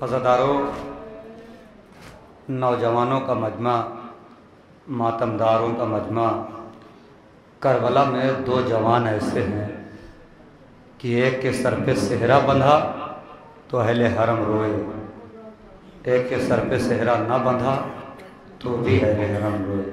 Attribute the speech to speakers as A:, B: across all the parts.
A: अज़ादारों, नौजवानों का मजमा, मातमदारों का मजमा। करबला में दो जवान ऐसे हैं कि एक के सर पे सेहरा बंधा तो अहले हरम रोए, एक के सर पे सेहरा ना बंधा तो भी अहले हरम रोए।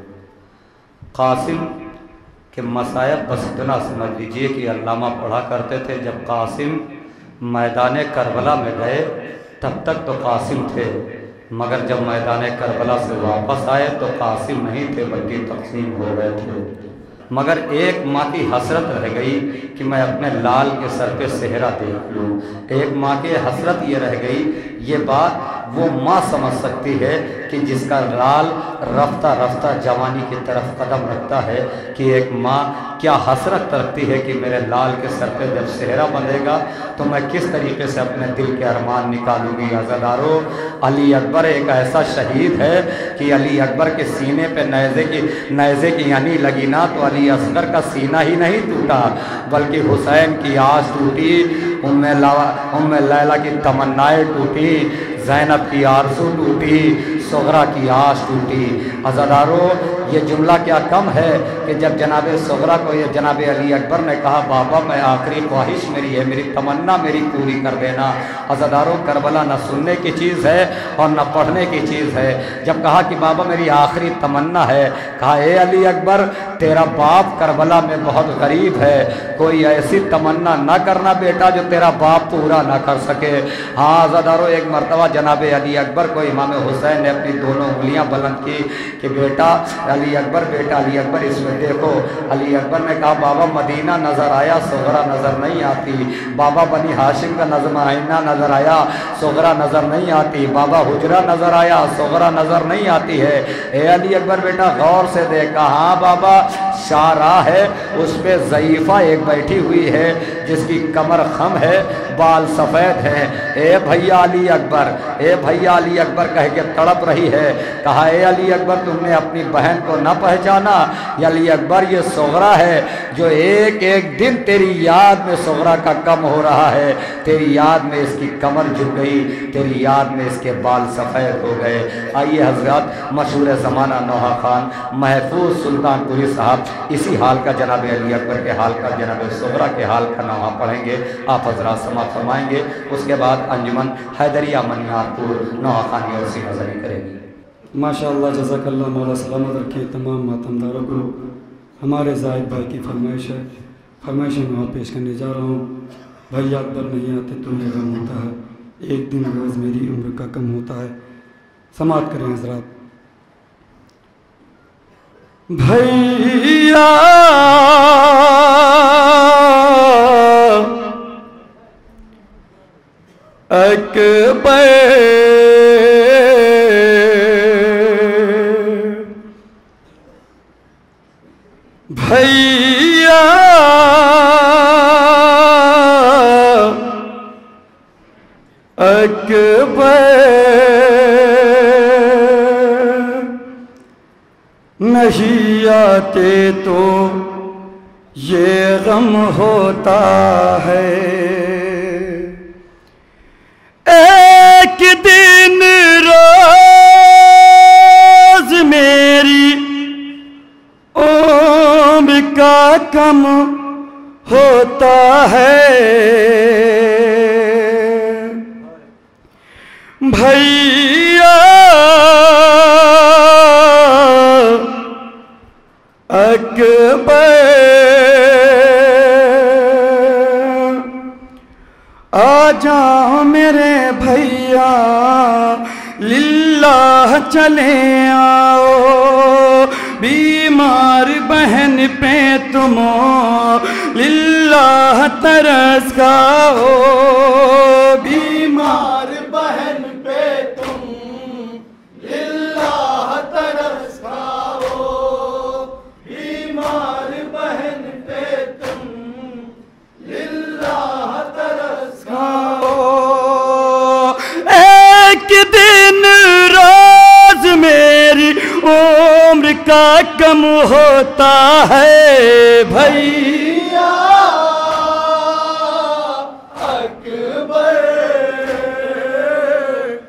A: कासिम के मसायब बस इतना समझ लीजिए कि अल्लामा पढ़ा करते थे, जब कासिम मैदान करबला में गए तब तक तो कासिम थे, मगर जब मैदान करबला से वापस आए तो कासिम नहीं थे बल्कि तक़सीम हो गए थे। मगर एक माँ की हसरत रह गई कि मैं अपने लाल के सर पे सेहरा देख लूँ। एक माँ की हसरत ये रह गई, ये बात वो माँ समझ सकती है कि जिसका लाल रफ्ता रफ्ता जवानी की तरफ कदम रखता है, कि एक माँ क्या हसरत रखती है कि मेरे लाल के सर पे जब सेहरा बंधेगा तो मैं किस तरीके से अपने दिल के अरमान निकालूंगी। अज़ादारों, अली अकबर एक ऐसा शहीद है कि अली अकबर के सीने पे नेज़े की यानी लगी ना तो अली असगर का सीना ही नहीं टूटा बल्कि हुसैन की आस टूटी, उम्मे लैला की तमन्नाएं टूटी, ज़ैनब की आरज़ू टूटी, सुगरा की आस टूटी। अज़ादारों, ये जुमला क्या कम है कि जब जनाब सुगरा को ये जनाब अली अकबर ने कहा, बाबा मैं आखिरी ख्वाहिश मेरी है, मेरी तमन्ना मेरी पूरी कर देना। अज़ादारों, करबला न सुनने की चीज़ है और न पढ़ने की चीज़ है। जब कहा कि बाबा मेरी आखिरी तमन्ना है, कहा ए अली अकबर तेरा बाप करबला में बहुत गरीब है, कोई ऐसी तमन्ना ना करना बेटा जो तेरा बाप पूरा ना कर सके। हाँ अज़ादारों, एक मरतबा जनाब अली अकबर को इमाम हुसैन ने अपनी दोनों उंगलियां बुलंद की कि बेटा अली अकबर, बेटा अली अकबर इसमें देखो। अली अकबर ने कहा बाबा मदीना नज़र आया, सुगरा नज़र नहीं आती। बाबा बनी हाशिम का नज़माइना नज़र आया, सुगरा नज़र नहीं आती। बाबा हुजरा नज़र आया, सुगरा नज़र नहीं आती है। ए अली अकबर बेटा गौर से देखा, हाँ बाबा शाहराह है, उस पर ज़ईफ़ा एक बैठी हुई है जिसकी कमर खम है, बाल सफ़ेद हैं। ए भैया अली अकबर, ए भैया अली अकबर कह के तड़प रही है। कहा ए अली अकबर तुमने अपनी बहन को न पहचाना? अली अकबर ये सुगरा है जो एक एक दिन तेरी याद में सुगरा का कम हो रहा है, तेरी याद में इसकी कमर झुक गई, तेरी याद में इसके बाल सफ़ेद हो गए। आइए हज़रात, मशहूर ज़माना नौहा खान महफूज सुल्तानपुरी साहब इसी हाल का, जनाब अली अकबर के हाल का, जनाब सुगरा के हाल का नौहा पढ़ेंगे, आप हज़रात समाप्त फरमाएंगे। उसके बाद अंजुमन हैदरिया मनियारपुर नौहा खानी और सी नजरी करेगी।
B: माशाअल्लाह, जज़ाकल्लाह, मौला सलामत रखे तमाम मातमदारों को। हमारे जाहिद भाई की फरमाइश है, फरमाइश मैं पेश करने जा रहा हूँ। भैया अकबर नहीं आते तुम्हें गम होता है, एक दिन रोज़ मेरी उम्र का कम होता है। समाप्त करें हज़रात। भैया अकबर भैया अकबर नहीं आते तो ये गम होता है। एक दिन रोज मेरी उम्र का कम होता है। भैया अकबर आ जाओ मेरे भैया, लिल्लाह चले आओ, बीमार बहन पे तुम लिल्लाह तरस खाओ, बीमार बहन पे तुम लिल्लाह तरस खाओ, बीमार बहन पे तुम लिल्लाह तरस खाओ। एक दिन रोज मेरी उम्र का कम होता है। भैया अकबर